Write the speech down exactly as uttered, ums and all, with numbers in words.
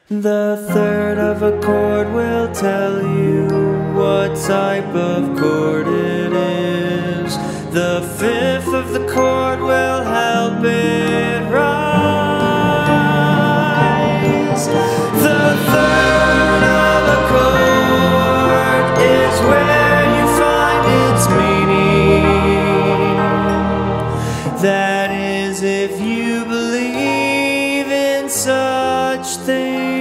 The third of a chord will tell you what type of chord it is. The fifth of the chord will help it rise. The third of a chord is where you find its meaning. That is, if you believe in such things.